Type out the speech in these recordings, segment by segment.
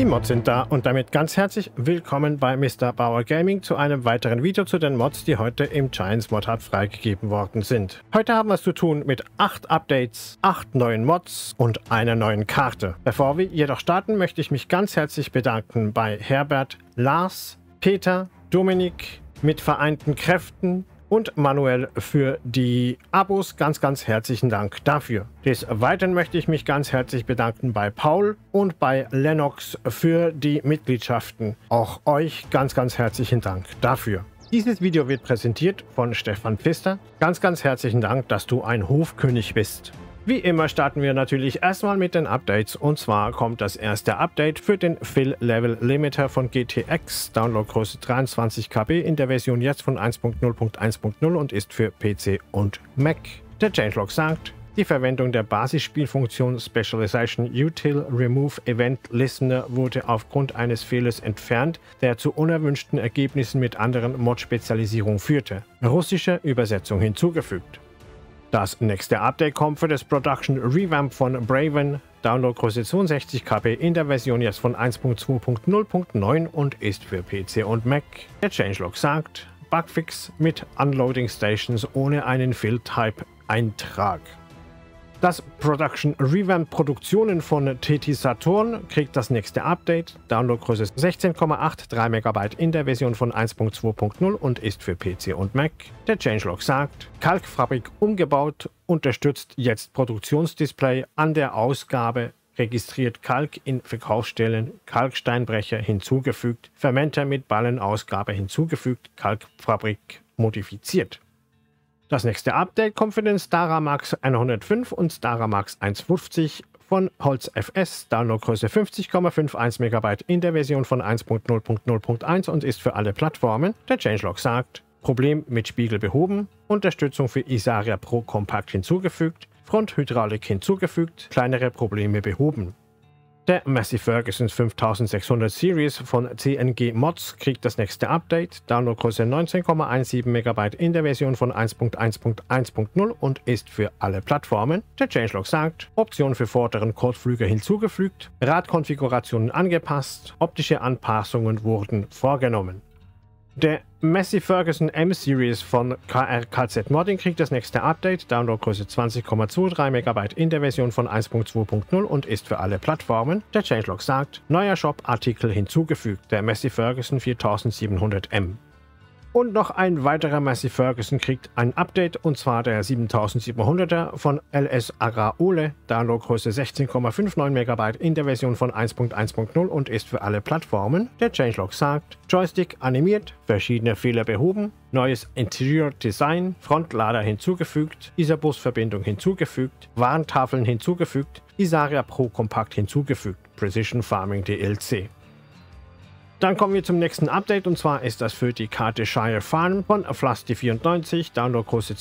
Die Mods sind da und damit ganz herzlich willkommen bei Mr. Bauer Gaming zu einem weiteren Video zu den Mods, die heute im Giants Mod Hub freigegeben worden sind. Heute haben wir es zu tun mit 8 Updates, 8 neuen Mods und einer neuen Karte. Bevor wir jedoch starten, möchte ich mich ganz herzlich bedanken bei Herbert, Lars, Peter, Dominik, mit vereinten Kräften und Manuel für die Abos. Ganz herzlichen Dank dafür. Des Weiteren möchte ich mich ganz herzlich bedanken bei Paul und bei Lennox für die Mitgliedschaften. Auch euch ganz herzlichen Dank dafür. Dieses Video wird präsentiert von Stefan Pfister. Ganz herzlichen Dank, dass du ein Hofkönig bist. Wie immer starten wir natürlich erstmal mit den Updates, und zwar kommt das erste Update für den Fill Level Limiter von GTX, Downloadgröße 23 KB in der Version jetzt von 1.0.1.0 und ist für PC und Mac. Der Changelog sagt, die Verwendung der Basisspielfunktion Specialization Util Remove Event Listener wurde aufgrund eines Fehlers entfernt, der zu unerwünschten Ergebnissen mit anderen Mod-Spezialisierungen führte. Russische Übersetzung hinzugefügt. Das nächste Update kommt für das Production Revamp von Braven, Downloadgröße 62 KB in der Version jetzt von 1.2.0.9 und ist für PC und Mac. Der Changelog sagt, Bugfix mit Unloading Stations ohne einen Fill-Type-Eintrag. Das Production Revamp Produktionen von TT Saturn kriegt das nächste Update, Downloadgröße 16,83 MB in der Version von 1.2.0 und ist für PC und Mac. Der Changelog sagt, Kalkfabrik umgebaut, unterstützt jetzt Produktionsdisplay an der Ausgabe, registriert Kalk in Verkaufsstellen, Kalksteinbrecher hinzugefügt, Fermenter mit Ballenausgabe hinzugefügt, Kalkfabrik modifiziert. Das nächste Update kommt für den Staramax 105 und Staramax 150 von Holz FS, Downloadgröße 50,51 MB in der Version von 1.0.0.1 und ist für alle Plattformen. Der Changelog sagt, Problem mit Spiegel behoben, Unterstützung für Isaria Pro Compact hinzugefügt, Fronthydraulik hinzugefügt, kleinere Probleme behoben. Der Massey Ferguson 5600 Series von CNG Mods kriegt das nächste Update, Downloadgröße 19,17 MB in der Version von 1.1.1.0 und ist für alle Plattformen. Der Changelog sagt, Option für vorderen Kotflügel hinzugefügt, Radkonfigurationen angepasst, optische Anpassungen wurden vorgenommen. Der Massey Ferguson M-Series von KRKZ Modding kriegt das nächste Update, Downloadgröße 20,23 MB in der Version von 1.2.0 und ist für alle Plattformen. Der Changelog sagt, neuer Shop-Artikel hinzugefügt, der Massey Ferguson 4700M. Und noch ein weiterer Massey Ferguson kriegt ein Update, und zwar der 7700er von LS Agrar Ole, Downloadgröße 16,59 MB in der Version von 1.1.0 und ist für alle Plattformen. Der Changelog sagt, Joystick animiert, verschiedene Fehler behoben, neues Interior Design, Frontlader hinzugefügt, Isabus-Verbindung hinzugefügt, Warntafeln hinzugefügt, Isaria Pro Compact hinzugefügt, Precision Farming DLC. Dann kommen wir zum nächsten Update, und zwar ist das für die Karte Shire Farm von Flusty94, Downloadgröße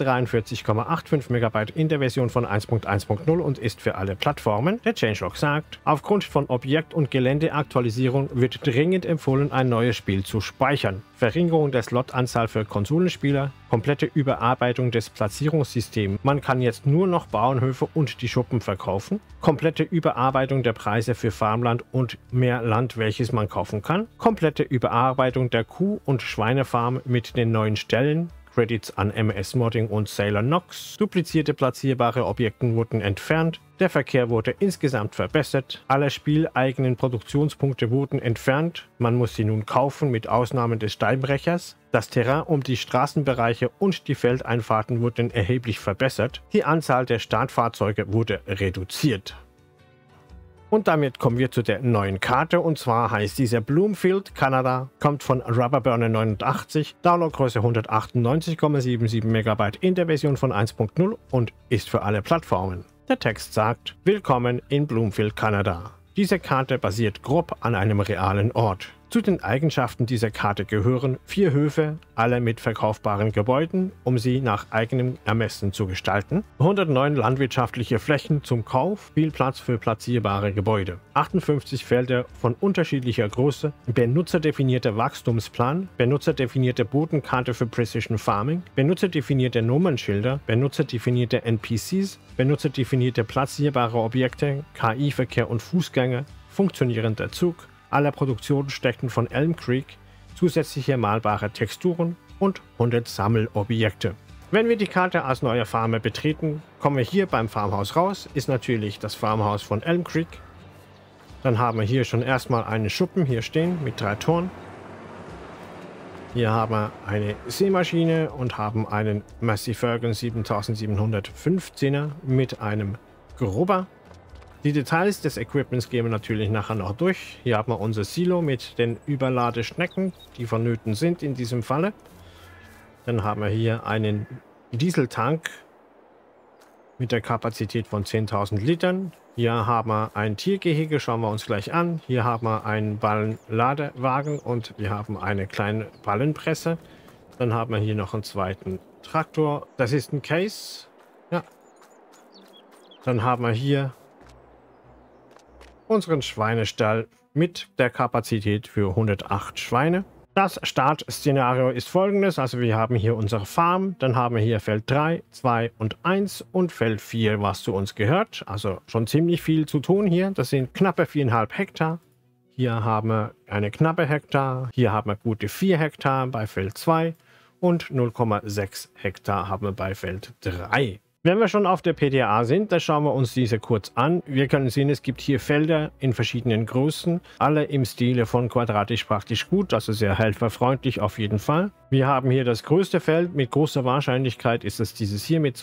243,85 MB in der Version von 1.1.0 und ist für alle Plattformen. Der Changelog sagt, aufgrund von Objekt- und Geländeaktualisierung wird dringend empfohlen, ein neues Spiel zu speichern. Verringerung der Slotanzahl für Konsolenspieler, komplette Überarbeitung des Platzierungssystems. Man kann jetzt nur noch Bauernhöfe und die Schuppen verkaufen. Komplette Überarbeitung der Preise für Farmland und mehr Land, welches man kaufen kann. Komplette Überarbeitung der Kuh- und Schweinefarm mit den neuen Stellen. Credits an MS Modding und Sailor Nox. Duplizierte platzierbare Objekte wurden entfernt. Der Verkehr wurde insgesamt verbessert. Alle spieleigenen Produktionspunkte wurden entfernt. Man muss sie nun kaufen mit Ausnahme des Steinbrechers. Das Terrain um die Straßenbereiche und die Feldeinfahrten wurden erheblich verbessert. Die Anzahl der Startfahrzeuge wurde reduziert. Und damit kommen wir zu der neuen Karte, und zwar heißt diese Bloomfield, Kanada, kommt von Rubberburner 89, Downloadgröße 198,77 MB in der Version von 1.0 und ist für alle Plattformen. Der Text sagt, Willkommen in Bloomfield, Kanada. Diese Karte basiert grob an einem realen Ort. Zu den Eigenschaften dieser Karte gehören 4 Höfe, alle mit verkaufbaren Gebäuden, um sie nach eigenem Ermessen zu gestalten, 109 landwirtschaftliche Flächen zum Kauf, viel Platz für platzierbare Gebäude, 58 Felder von unterschiedlicher Größe, benutzerdefinierter Wachstumsplan, benutzerdefinierte Bodenkarte für Precision Farming, benutzerdefinierte Nummernschilder, benutzerdefinierte NPCs, benutzerdefinierte platzierbare Objekte, KI-Verkehr und Fußgänger, funktionierender Zug, alle Produktionsstätten von Elm Creek, zusätzliche malbare Texturen und 100 Sammelobjekte. Wenn wir die Karte als neuer Farmer betreten, kommen wir hier beim Farmhaus raus, ist natürlich das Farmhaus von Elm Creek. Dann haben wir hier schon erstmal einen Schuppen hier stehen mit 3 Toren. Hier haben wir eine Sämaschine und haben einen Massey Ferguson 7715er mit einem Grubber. Die Details des Equipments gehen wir natürlich nachher noch durch. Hier haben wir unser Silo mit den Überladeschnecken, die vonnöten sind in diesem Falle. Dann haben wir hier einen Dieseltank mit der Kapazität von 10.000 Litern. Hier haben wir ein Tiergehege, schauen wir uns gleich an. Hier haben wir einen Ballenladewagen und wir haben eine kleine Ballenpresse. Dann haben wir hier noch einen zweiten Traktor. Das ist ein Case. Ja. Dann haben wir hier unseren Schweinestall mit der Kapazität für 108 Schweine. Das Startszenario ist folgendes, also wir haben hier unsere Farm, dann haben wir hier Feld 3, 2 und 1 und Feld 4, was zu uns gehört. Also schon ziemlich viel zu tun hier, das sind knappe 4,5 Hektar. Hier haben wir eine knappe Hektar, hier haben wir gute 4 Hektar bei Feld 2 und 0,6 Hektar haben wir bei Feld 3. Wenn wir schon auf der PDA sind, dann schauen wir uns diese kurz an. Wir können sehen, es gibt hier Felder in verschiedenen Größen, alle im Stile von quadratisch praktisch gut, also sehr helferfreundlich auf jeden Fall. Wir haben hier das größte Feld, mit großer Wahrscheinlichkeit ist es dieses hier mit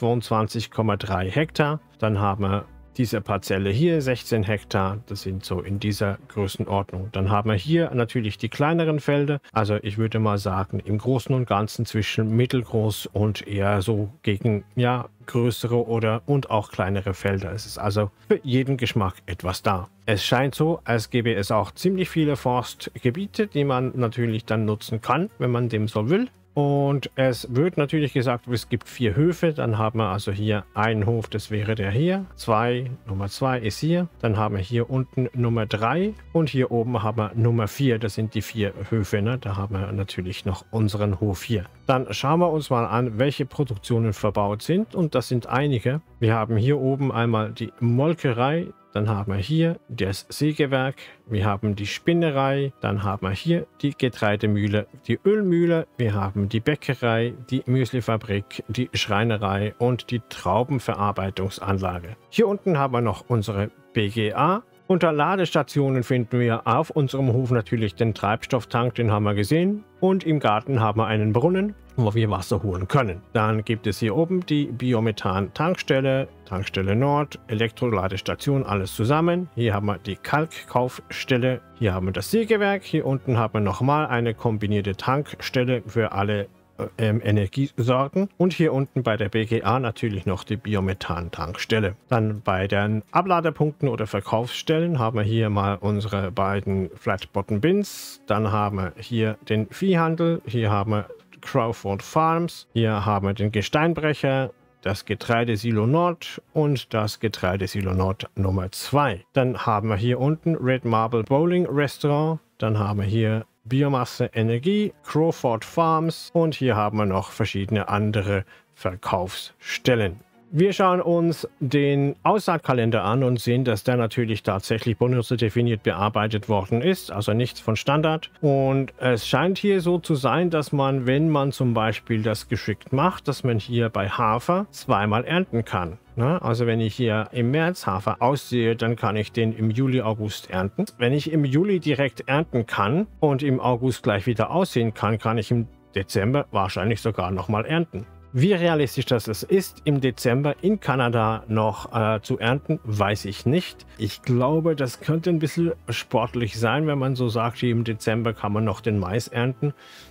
22,3 Hektar. Dann haben wir diese Parzelle hier, 16 Hektar, das sind so in dieser Größenordnung. Dann haben wir hier natürlich die kleineren Felder, also ich würde mal sagen im Großen und Ganzen zwischen mittelgroß und eher so gegen, ja, größere und auch kleinere Felder. Es ist also für jeden Geschmack etwas da. Es scheint so, als gäbe es auch ziemlich viele Forstgebiete, die man natürlich dann nutzen kann, wenn man dem so will. Und es wird natürlich gesagt, es gibt 4 Höfe. Dann haben wir also hier einen Hof, das wäre der hier. Nummer 2 ist hier. Dann haben wir hier unten Nummer 3. Und hier oben haben wir Nummer 4. Das sind die 4 Höfe. Ne? Da haben wir natürlich noch unseren Hof hier. Dann schauen wir uns mal an, welche Produktionen verbaut sind. Und das sind einige. Wir haben hier oben einmal die Molkerei. Dann haben wir hier das Sägewerk, wir haben die Spinnerei, dann haben wir hier die Getreidemühle, die Ölmühle, wir haben die Bäckerei, die Müslifabrik, die Schreinerei und die Traubenverarbeitungsanlage. Hier unten haben wir noch unsere BGA. Unter Ladestationen finden wir auf unserem Hof natürlich den Treibstofftank, den haben wir gesehen. Und im Garten haben wir einen Brunnen, wo wir Wasser holen können. Dann gibt es hier oben die Biomethan-Tankstelle, Tankstelle Nord, Elektroladestation, alles zusammen. Hier haben wir die Kalkkaufstelle, hier haben wir das Sägewerk, hier unten haben wir nochmal eine kombinierte Tankstelle für alle Energiesorten und hier unten bei der BGA natürlich noch die Biomethan-Tankstelle. Dann bei den Abladepunkten oder Verkaufsstellen haben wir hier mal unsere beiden Flat-Bottom Bins. Dann haben wir hier den Viehhandel, hier haben wir Crawford Farms, hier haben wir den Gesteinbrecher, das Getreidesilo Nord und das Getreidesilo Nord Nummer 2. Dann haben wir hier unten Red Marble Bowling Restaurant, dann haben wir hier Biomasse Energie, Crawford Farms und hier haben wir noch verschiedene andere Verkaufsstellen. Wir schauen uns den Aussaatkalender an und sehen, dass der natürlich tatsächlich benutzerdefiniert bearbeitet worden ist, also nichts von Standard. Und es scheint hier so zu sein, dass man, wenn man zum Beispiel das geschickt macht, dass man hier bei Hafer zweimal ernten kann. Also wenn ich hier im März Hafer aussehe, dann kann ich den im Juli, August ernten. Wenn ich im Juli direkt ernten kann und im August gleich wieder aussehen kann, kann ich im Dezember wahrscheinlich sogar nochmal ernten. Wie realistisch das ist, im Dezember in Kanada noch zu ernten, weiß ich nicht. Ich glaube, das könnte ein bisschen sportlich sein, wenn man so sagt, im Dezember kann man noch den Mais ernten.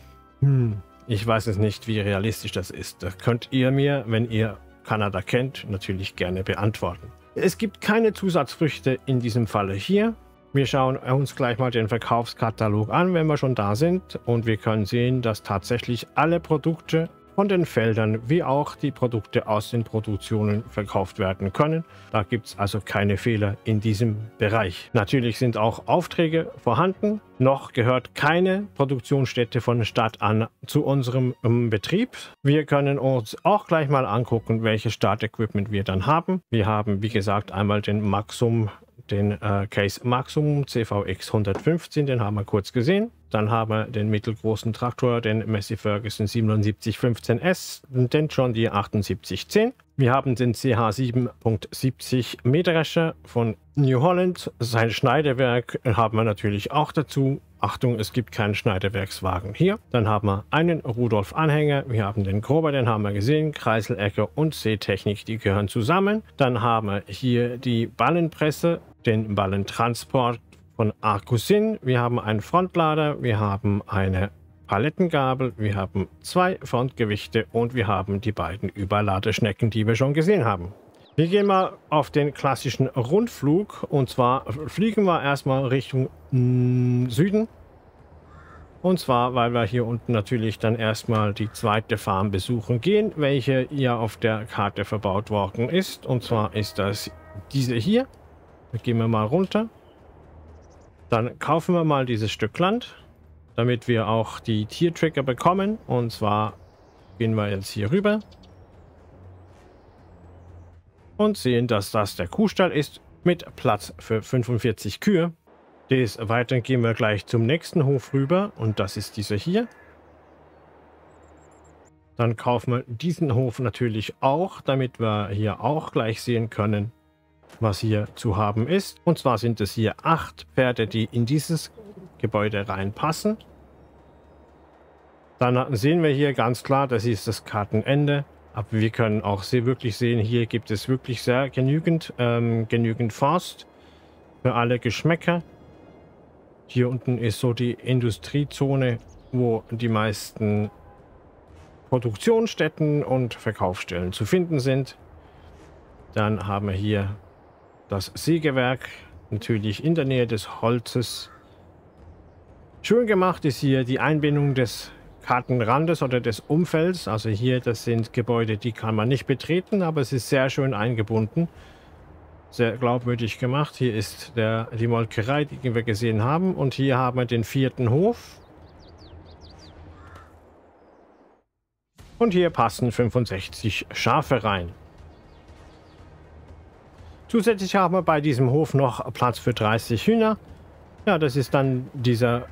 Ich weiß es nicht, wie realistisch das ist. Das könnt ihr mir, wenn ihr Kanada kennt, natürlich gerne beantworten. Es gibt keine Zusatzfrüchte in diesem Falle hier. Wir schauen uns gleich mal den Verkaufskatalog an, wenn wir schon da sind. Und wir können sehen, dass tatsächlich alle Produkte von den Feldern wie auch die Produkte aus den Produktionen verkauft werden können. Da gibt es also keine Fehler in diesem Bereich. Natürlich sind auch Aufträge vorhanden. Noch gehört keine Produktionsstätte von Start an zu unserem Betrieb. Wir können uns auch gleich mal angucken, welches Startequipment wir dann haben. Wir haben, wie gesagt, einmal den Maxum den Case Maximum CVX 115, den haben wir kurz gesehen. Dann haben wir den mittelgroßen Traktor, den Massey Ferguson 7715S, den John Deere 7810. Wir haben den CH7.70 Mähdrescher von New Holland. Sein Schneidewerk haben wir natürlich auch dazu. Achtung, es gibt keinen Schneidewerkswagen hier. Dann haben wir einen Rudolf-Anhänger. Wir haben den Grober, den haben wir gesehen. Kreiselecke und Seetechnik, die gehören zusammen. Dann haben wir hier die Ballenpresse, den Ballentransport von Arcusin. Wir haben einen Frontlader, wir haben eine Palettengabel, wir haben 2 Frontgewichte und wir haben die beiden Überladeschnecken, die wir schon gesehen haben. Wir gehen mal auf den klassischen Rundflug und zwar fliegen wir erstmal Richtung Süden. Und zwar, weil wir hier unten natürlich dann erstmal die zweite Farm besuchen gehen, welche hier auf der Karte verbaut worden ist. Und zwar ist das diese hier. Da gehen wir mal runter. Dann kaufen wir mal dieses Stück Land, damit wir auch die Tiertracker bekommen. Und zwar gehen wir jetzt hier rüber und sehen, dass das der Kuhstall ist mit Platz für 45 Kühe. Des Weiteren gehen wir gleich zum nächsten Hof rüber und das ist dieser hier. Dann kaufen wir diesen Hof natürlich auch, damit wir hier auch gleich sehen können, was hier zu haben ist. Und zwar sind es hier 8 Pferde, die in dieses Gebäude reinpassen. Dann sehen wir hier ganz klar, das ist das Kartenende. Aber wir können auch wirklich sehen, hier gibt es wirklich sehr genügend Forst für alle Geschmäcker. Hier unten ist so die Industriezone, wo die meisten Produktionsstätten und Verkaufsstellen zu finden sind. Dann haben wir hier das Sägewerk, natürlich in der Nähe des Holzes. Schön gemacht ist hier die Einbindung des Kartenrandes oder des Umfelds. Also hier, das sind Gebäude, die kann man nicht betreten, aber es ist sehr schön eingebunden. Sehr glaubwürdig gemacht. Hier ist die Molkerei, die wir gesehen haben. Und hier haben wir den 4. Hof. Und hier passen 65 Schafe rein. Zusätzlich haben wir bei diesem Hof noch Platz für 30 Hühner. Ja, das ist dann dieser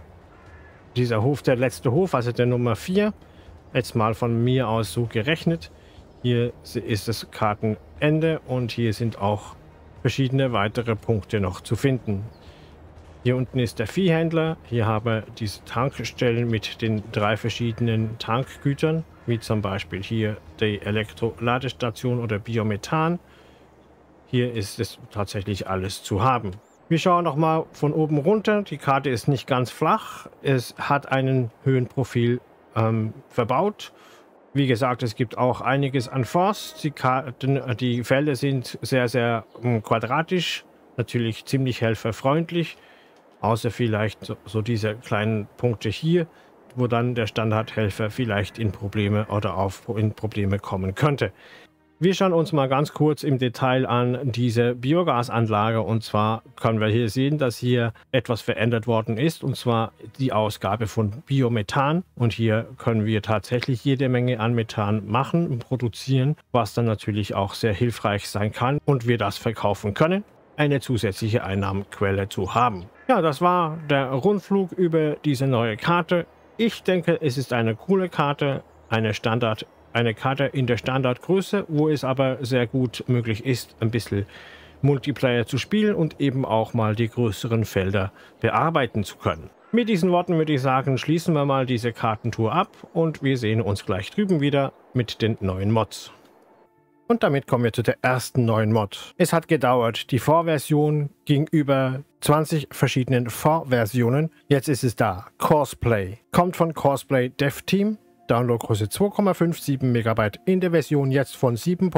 Hof, der letzte Hof, also der Nummer 4. Jetzt mal von mir aus so gerechnet. Hier ist das Kartenende und hier sind auch verschiedene weitere Punkte noch zu finden. Hier unten ist der Viehhändler. Hier haben wir diese Tankstellen mit den 3 verschiedenen Tankgütern, wie zum Beispiel hier die Elektroladestation oder Biomethan. Hier ist es tatsächlich alles zu haben. Wir schauen noch mal von oben runter. Die Karte ist nicht ganz flach. Es hat einen Höhenprofil verbaut. Wie gesagt, es gibt auch einiges an Forst. Die Felder sind sehr, sehr quadratisch. Natürlich ziemlich helferfreundlich. Außer vielleicht so diese kleinen Punkte hier, wo dann der Standardhelfer vielleicht in Probleme oder in Probleme kommen könnte. Wir schauen uns mal ganz kurz im Detail an diese Biogasanlage und zwar können wir hier sehen, dass hier etwas verändert worden ist und zwar die Ausgabe von Biomethan und hier können wir tatsächlich jede Menge an Methan machen und produzieren, was dann natürlich auch sehr hilfreich sein kann und wir das verkaufen können, eine zusätzliche Einnahmenquelle zu haben. Ja, das war der Rundflug über diese neue Karte. Ich denke, es ist eine coole Karte, eine Karte in der Standardgröße, wo es aber sehr gut möglich ist, ein bisschen Multiplayer zu spielen und eben auch mal die größeren Felder bearbeiten zu können. Mit diesen Worten würde ich sagen, schließen wir mal diese Kartentour ab und wir sehen uns gleich drüben wieder mit den neuen Mods. Und damit kommen wir zu der ersten neuen Mod. Es hat gedauert, die Vorversion ging über 20 verschiedenen Vorversionen. Jetzt ist es da. Courseplay. Kommt von Courseplay Dev Team. Downloadgröße 2,57 MB in der Version jetzt von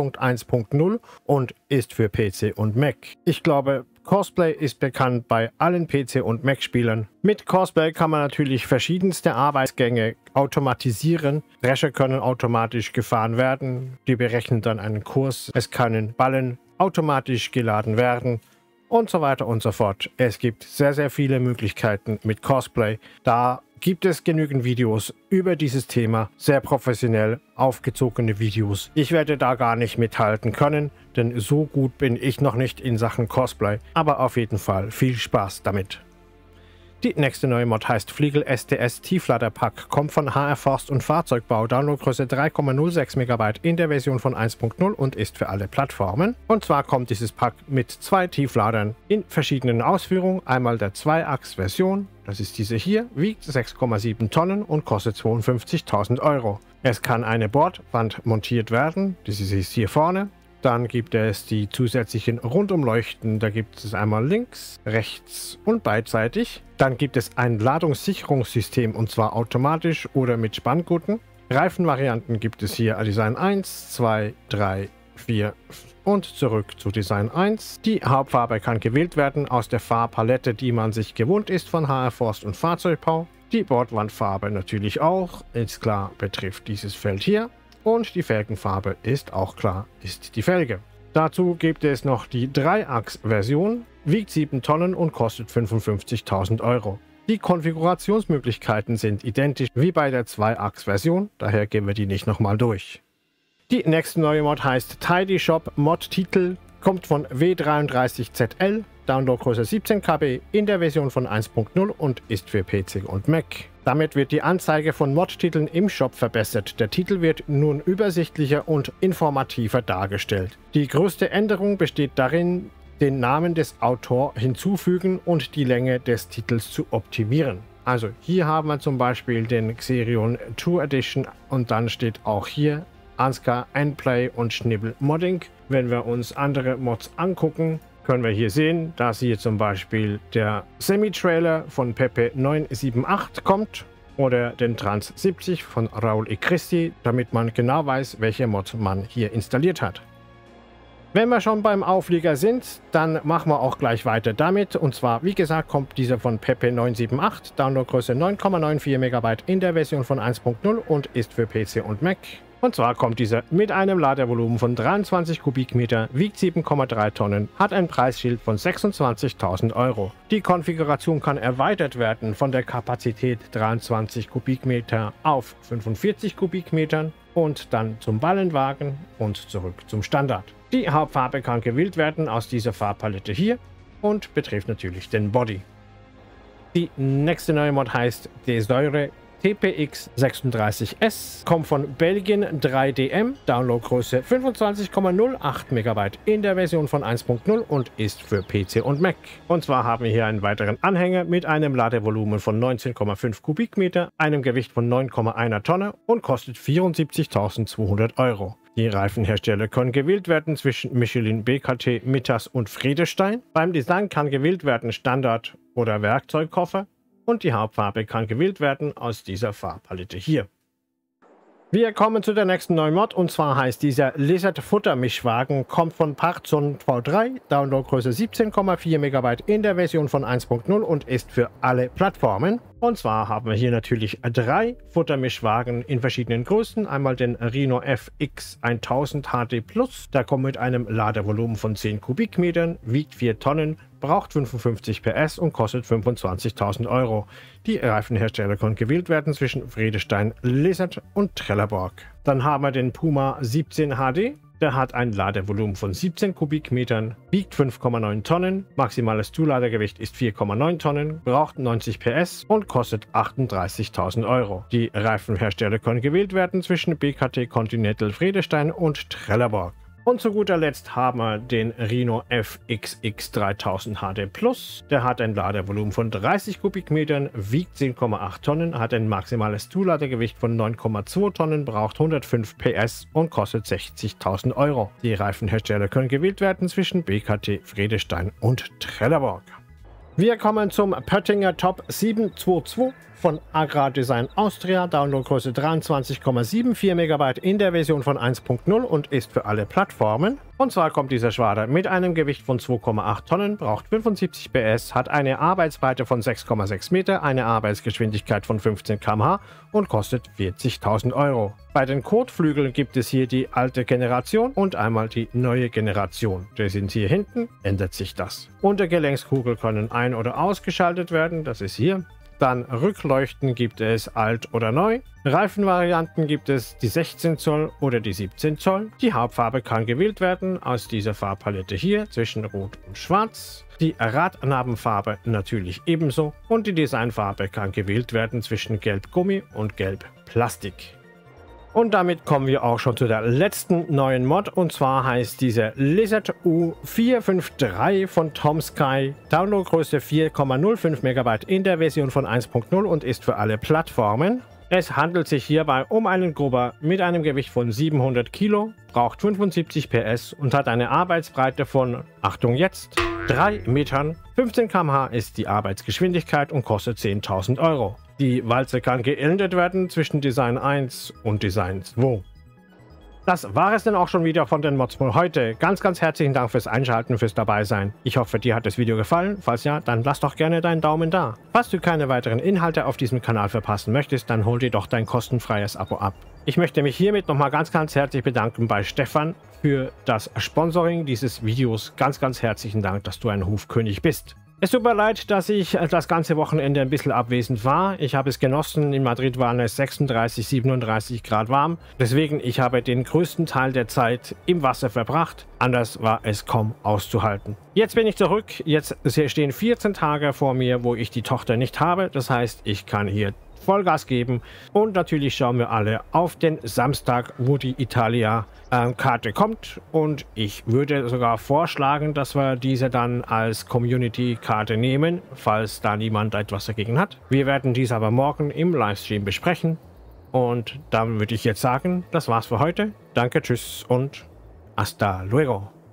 7.1.0 und ist für PC und Mac. Ich glaube, Courseplay ist bekannt bei allen PC- und Mac-Spielern. Mit Courseplay kann man natürlich verschiedenste Arbeitsgänge automatisieren. Drescher können automatisch gefahren werden. Die berechnen dann einen Kurs. Es können Ballen automatisch geladen werden. Und so weiter und so fort. Es gibt sehr, sehr viele Möglichkeiten mit Courseplay. Da gibt es genügend Videos über dieses Thema, sehr professionell aufgezogene Videos. Ich werde da gar nicht mithalten können, denn so gut bin ich noch nicht in Sachen Cosplay, aber auf jeden Fall viel Spaß damit. Die nächste neue Mod heißt Fliegel STS Tiefladerpack, kommt von HR Forst und Fahrzeugbau, Downloadgröße 3,06 MB in der Version von 1.0 und ist für alle Plattformen. Und zwar kommt dieses Pack mit 2 Tiefladern in verschiedenen Ausführungen. Einmal der 2-Achs-Version, das ist diese hier, wiegt 6,7 Tonnen und kostet 52.000 Euro. Es kann eine Bordwand montiert werden, das ist hier vorne. Dann gibt es die zusätzlichen Rundumleuchten, da gibt es einmal links, rechts und beidseitig. Dann gibt es ein Ladungssicherungssystem und zwar automatisch oder mit Spanngurten. Reifenvarianten gibt es hier Design 1, 2, 3, 4 und zurück zu Design 1. Die Hauptfarbe kann gewählt werden aus der Farbpalette, die man sich gewohnt ist von HR Forst und Fahrzeugbau. Die Bordwandfarbe natürlich auch, ist klar, betrifft dieses Feld hier. Und die Felgenfarbe ist auch klar, ist die Felge. Dazu gibt es noch die 3-Achs-Version, wiegt 7 Tonnen und kostet 55.000 Euro. Die Konfigurationsmöglichkeiten sind identisch wie bei der 2-Achs-Version, daher gehen wir die nicht nochmal durch. Die nächste neue Mod heißt Tidy Shop Mod-Titel, kommt von W33ZL, Downloadgröße 17 KB in der Version von 1.0 und ist für PC und Mac. Damit wird die Anzeige von Mod-Titeln im Shop verbessert. Der Titel wird nun übersichtlicher und informativer dargestellt. Die größte Änderung besteht darin, den Namen des Autors hinzufügen und die Länge des Titels zu optimieren. Also hier haben wir zum Beispiel den Xerion Tour Edition und dann steht auch hier Ansgar Endplay und Schnibbel Modding. Wenn wir uns andere Mods angucken, können wir hier sehen, dass hier zum Beispiel der Semi-Trailer von Pepe 978 kommt oder den Trans 70 von Raul E. Christi, damit man genau weiß, welche Mod man hier installiert hat. Wenn wir schon beim Auflieger sind, dann machen wir auch gleich weiter damit. Und zwar, wie gesagt, kommt dieser von Pepe 978, Downloadgröße 9,94 MB in der Version von 1.0 und ist für PC und Mac. Und zwar kommt dieser mit einem Ladevolumen von 23 Kubikmeter, wiegt 7,3 Tonnen, hat ein Preisschild von 26.000 Euro. Die Konfiguration kann erweitert werden von der Kapazität 23 Kubikmeter auf 45 Kubikmetern und dann zum Ballenwagen und zurück zum Standard. Die Hauptfarbe kann gewählt werden aus dieser Farbpalette hier und betrifft natürlich den Body. Die nächste neue Mod heißt Desäure TPX36S, kommt von Belgien 3DM, Downloadgröße 25,08 MB in der Version von 1.0 und ist für PC und Mac. Und zwar haben wir hier einen weiteren Anhänger mit einem Ladevolumen von 19,5 Kubikmeter, einem Gewicht von 9,1 Tonne und kostet 74.200 Euro. Die Reifenhersteller können gewählt werden zwischen Michelin, BKT, Mittas und Friedestein. Beim Design kann gewählt werden Standard- oder Werkzeugkoffer. Und die Hauptfarbe kann gewählt werden aus dieser Farbpalette hier. Wir kommen zu der nächsten neuen Mod und zwar heißt dieser Lizard Futtermischwagen, kommt von Partzon V3, Downloadgröße 17,4 MB in der Version von 1.0 und ist für alle Plattformen. Und zwar haben wir hier natürlich 3 Futtermischwagen in verschiedenen Größen. Einmal den Rhino FX 1000 HD Plus, der kommt mit einem Ladevolumen von 10 Kubikmetern, wiegt 4 Tonnen, braucht 55 PS und kostet 25.000 Euro. Die Reifenhersteller können gewählt werden zwischen Friedestein, Lizard und Trelleborg. Dann haben wir den Puma 17 HD. Der hat ein Ladevolumen von 17 Kubikmetern, wiegt 5,9 Tonnen, maximales Zuladegewicht ist 4,9 Tonnen, braucht 90 PS und kostet 38.000 Euro. Die Reifenhersteller können gewählt werden zwischen BKT, Continental, Friedestein und Trelleborg. Und zu guter Letzt haben wir den Rhino FXX 3000 HD Plus. Der hat ein Ladevolumen von 30 Kubikmetern, wiegt 10,8 Tonnen, hat ein maximales Zuladegewicht von 9,2 Tonnen, braucht 105 PS und kostet 60.000 Euro. Die Reifenhersteller können gewählt werden zwischen BKT, Friedestein und Trelleborg. Wir kommen zum Pöttinger Top 722 von Agra Design Austria, Downloadgröße 23,74 MB in der Version von 1.0 und ist für alle Plattformen. Und zwar kommt dieser Schwader mit einem Gewicht von 2,8 Tonnen, braucht 75 PS, hat eine Arbeitsbreite von 6,6 Meter, eine Arbeitsgeschwindigkeit von 15 km/h und kostet 40.000 Euro. Bei den Kotflügeln gibt es hier die alte Generation und einmal die neue Generation. Die sind hier hinten, ändert sich das. Untergelenkskugel können ein- oder ausgeschaltet werden, das ist hier. Dann Rückleuchten gibt es alt oder neu. Reifenvarianten gibt es die 16 Zoll oder die 17 Zoll. Die Hauptfarbe kann gewählt werden aus dieser Farbpalette hier zwischen Rot und Schwarz. Die Radnabenfarbe natürlich ebenso. Und die Designfarbe kann gewählt werden zwischen Gelb Gummi und Gelb Plastik. Und damit kommen wir auch schon zu der letzten neuen Mod, und zwar heißt diese Lizard U453 von Tom Sky. Downloadgröße 4,05 MB in der Version von 1.0 und ist für alle Plattformen. Es handelt sich hierbei um einen Grubber mit einem Gewicht von 700 Kilo, braucht 75 PS und hat eine Arbeitsbreite von, Achtung jetzt, 3 Metern. 15 km/h ist die Arbeitsgeschwindigkeit und kostet 10.000 Euro. Die Walze kann geändert werden zwischen Design 1 und Design 2. Das war es dann auch schon wieder von den Mods von heute. Ganz herzlichen Dank fürs Einschalten, fürs Dabeisein. Ich hoffe, dir hat das Video gefallen. Falls ja, dann lass doch gerne deinen Daumen da. Falls du keine weiteren Inhalte auf diesem Kanal verpassen möchtest, dann hol dir doch dein kostenfreies Abo ab. Ich möchte mich hiermit nochmal ganz herzlich bedanken bei Stefan für das Sponsoring dieses Videos. Ganz herzlichen Dank, dass du ein Hufkönig bist. Es tut mir leid, dass ich das ganze Wochenende ein bisschen abwesend war. Ich habe es genossen. In Madrid waren es 36, 37 Grad warm. Deswegen, ich habe den größten Teil der Zeit im Wasser verbracht. Anders war es kaum auszuhalten. Jetzt bin ich zurück. Jetzt stehen 14 Tage vor mir, wo ich die Tochter nicht habe. Das heißt, ich kann hier Vollgas geben. Und natürlich schauen wir alle auf den Samstag, wo die Italia-Karte kommt. Und ich würde sogar vorschlagen, dass wir diese dann als Community-Karte nehmen, falls da niemand etwas dagegen hat. Wir werden dies aber morgen im Livestream besprechen. Und dann würde ich jetzt sagen, das war's für heute. Danke, tschüss und hasta luego.